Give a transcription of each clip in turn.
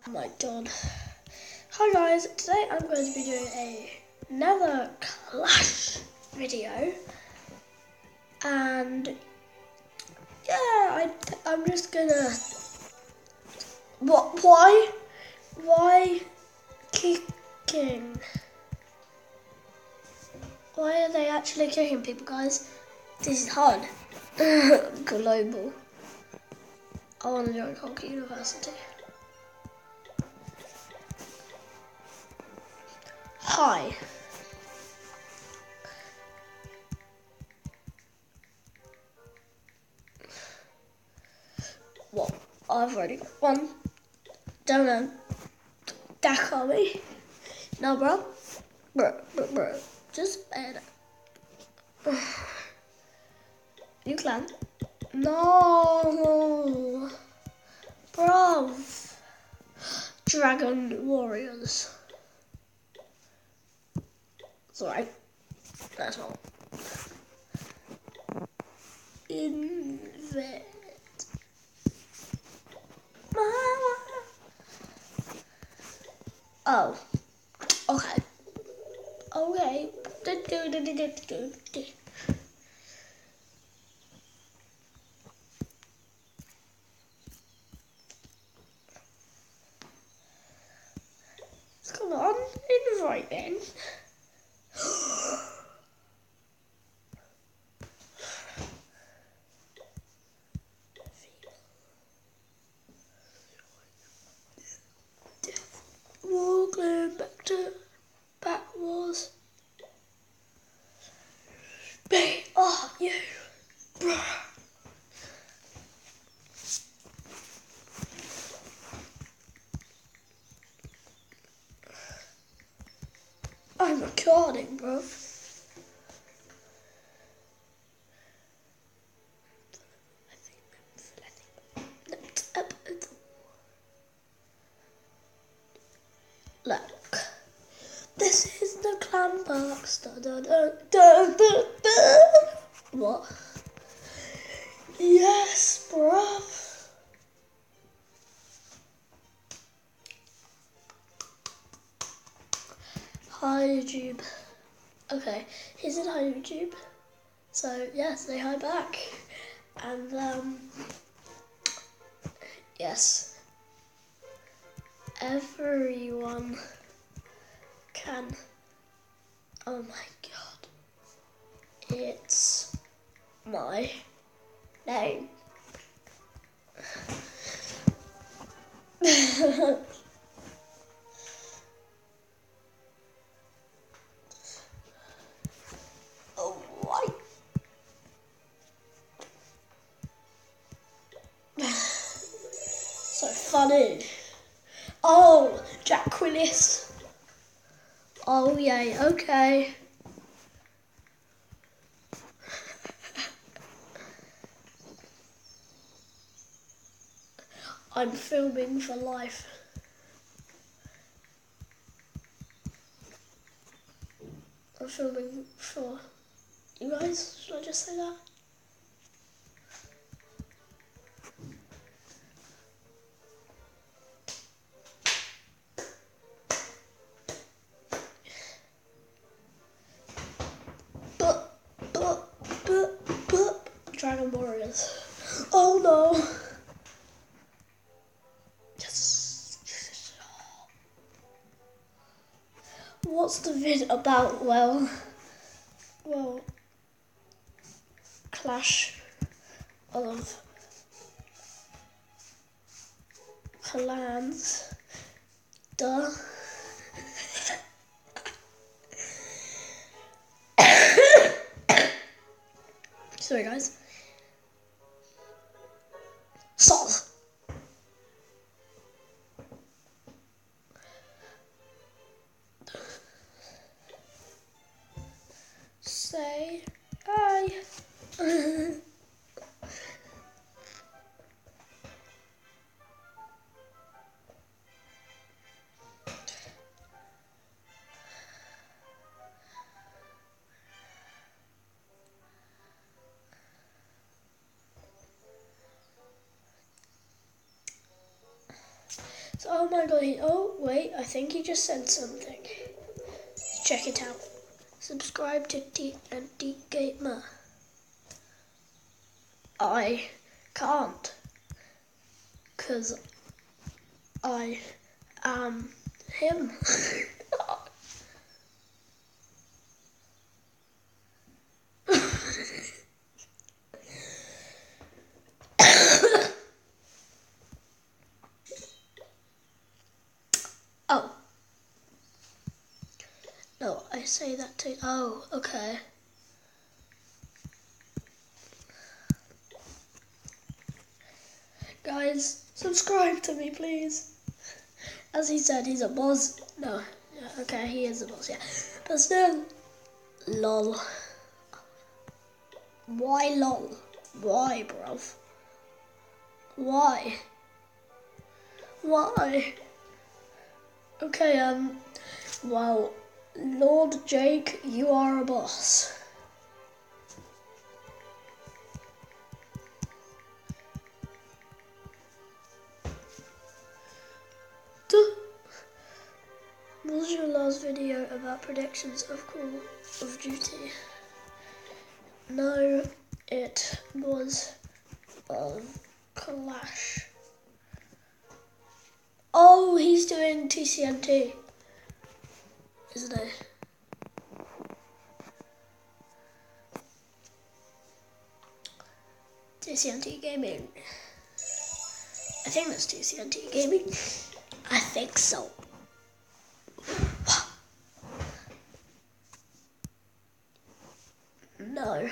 Oh my god. Hi guys, today I'm going to be doing another Clash video, and yeah, I'm just gonna. What? Why? Why kicking? Why are they actually kicking people, guys? This is hard. Global. I want to join Hockey University. Hi. Well, I've already got one. Don't know. Dak Army. No, bro. Bro. Just bad. You clan. No. Bro. Dragon Warriors. It's alright. That's not. Invent. Oh. Okay. Okay. Come on. Invite then. Walking back was. Are you, bruh? I'm recording, bro. Look, this is the clan box. What? Yes, bruv. Hi, YouTube. Okay, he's in hi, YouTube. So, yeah, say hi back. And, yes, everyone can. Oh my god. It's my name. Oh, why? So funny. Oh, Jack Willis. Oh, yay, okay. I'm filming for life. I'm filming for you guys. Should I just say that? But, Dragon Warriors. Oh no. Yes. What's the vid about? Well, Clash of Clans. Duh. Sorry, guys. Sol. Say hi. So, oh my god, oh wait, I think he just said something. Check it out. Subscribe to TNT Gamer. I can't, because I am him. Oh. No, I say that too. Oh, okay. Guys, subscribe to me, please. As he said, he's a boss. No, yeah, okay, he is a boss, yeah. But still, lol. Why lol? Why, bruv? Why? Why? Okay, well, Lord Jake, you are a boss. What was your last video about predictions of Call of Duty? No, it was of Clash. Oh, he's doing TCNT, isn't he? TCNT Gaming. I think that's TCNT Gaming. I think so. No.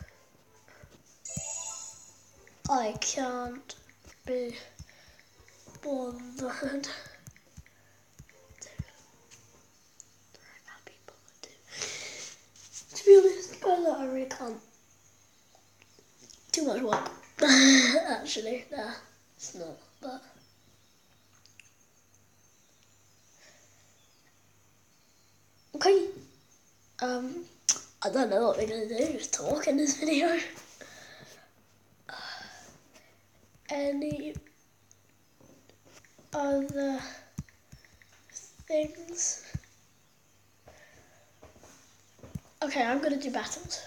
I can't be bothered. To be honest, guys, I really can't. Too much work. Actually, nah, it's not, but. Okay. I don't know what we're gonna do, just talk in this video. Any other things? Okay, I'm gonna do battles.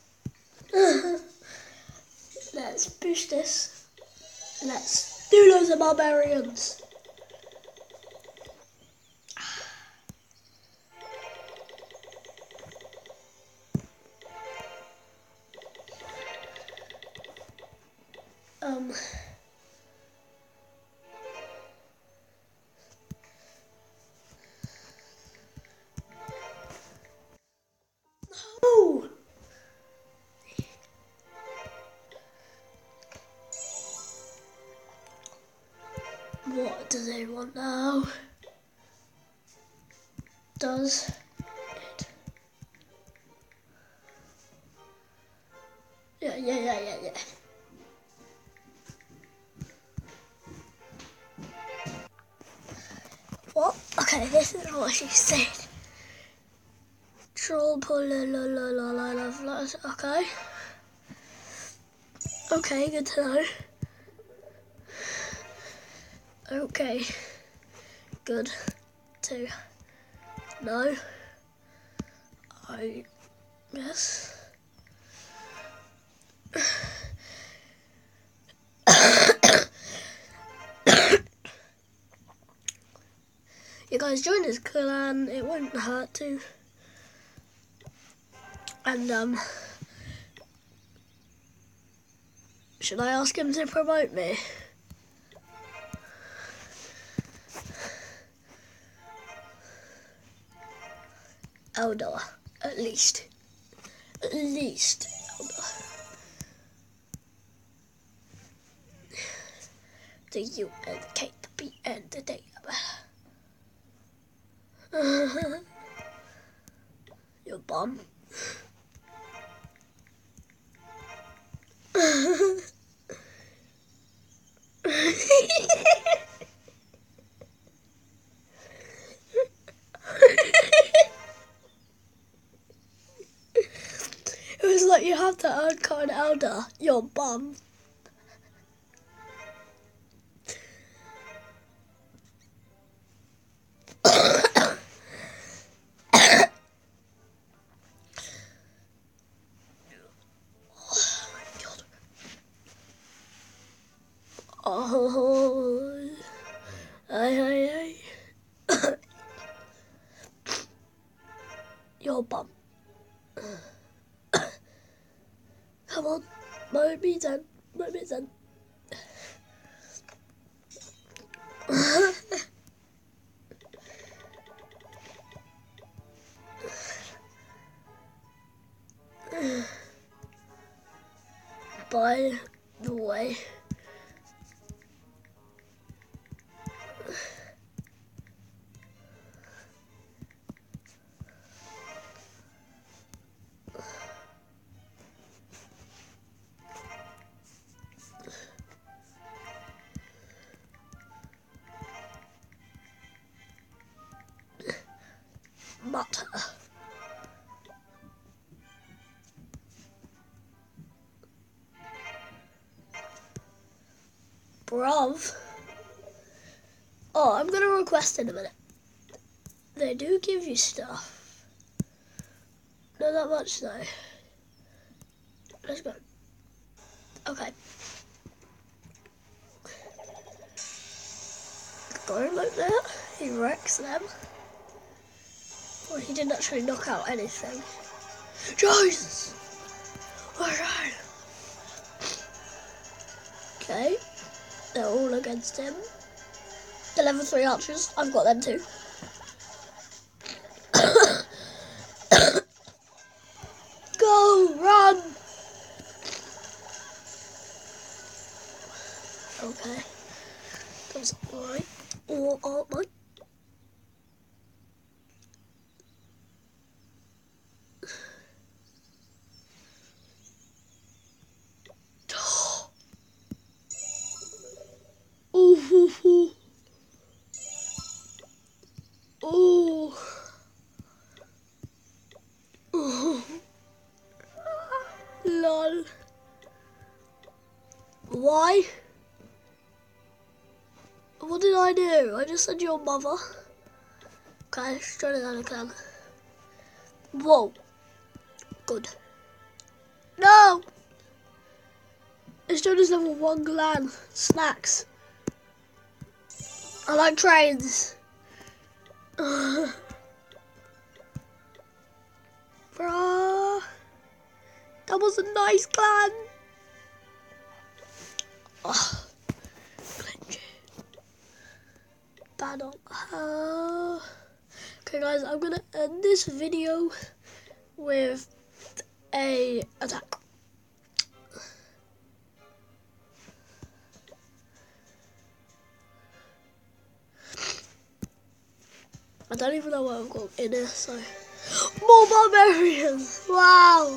Let's push this. Let's do loads of barbarians. No! What do they want now? Does it? Yeah. What? Okay, this is what she said. Troll pull okay. Okay, good to know. Okay, good to know. I guess. You guys join this clan, it won't hurt to. And should I ask him to promote me? Elder, at least. At least Elder. The UNKPN today. Your bum. It was like you have to earn card Elder, your bum. Oh, hey. Your bum. Come on, mow me then. By the way, butter. Bruv. Oh, I'm gonna request in a minute. They do give you stuff. Not that much though. Let's go. Okay. Don't look there. He wrecks them. Well, he didn't actually knock out anything. Jesus! Alright. Okay. They're all against him. The level 3 archers, I've got them too. Go! Run! Okay. That's alright. Or aren't mine. Ooh. Ooh. Ooh. Lol. Why? What did I do? I just said your mother. Okay, straight it out of clan. Whoa. Good. No! It's Jonas level 1 clan. Snacks. I like trains. Bruh. That was a nice clan. Oh. Bad on. Okay guys, I'm gonna end this video with a attack. I don't even know what I've got in here, so more barbarians! Wow!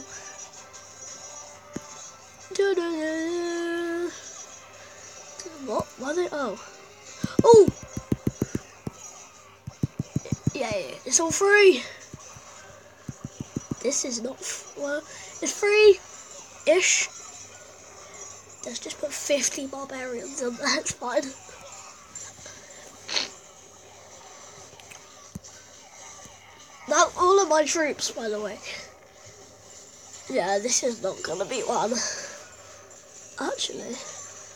What? Why are they? Oh! Oh! Yeah, it's all free. This is not well. It's free-ish. Let's just put 50 barbarians on there. It's fine. That's all of my troops, by the way. Yeah, this is not gonna be one. Actually,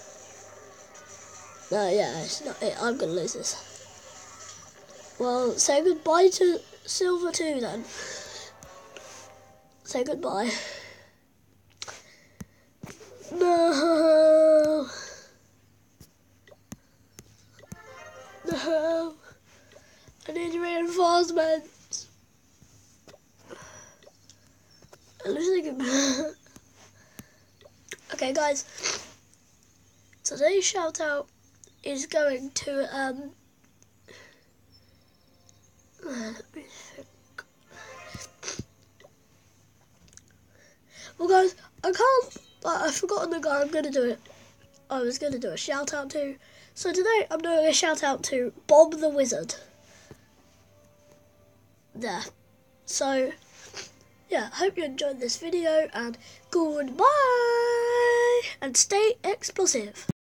no, yeah, it's not it. I'm gonna lose this. Well, say goodbye to Silver 2 then. Say goodbye. No. No. I need reinforcements. I'm losing him. Okay, guys. Today's shout out is going to let me think. Well, guys, I've forgotten the guy I'm gonna do it. I was gonna do a shout out to. So today I'm doing a shout out to Bob the Wizard. There. So yeah, hope you enjoyed this video and goodbye and stay explosive.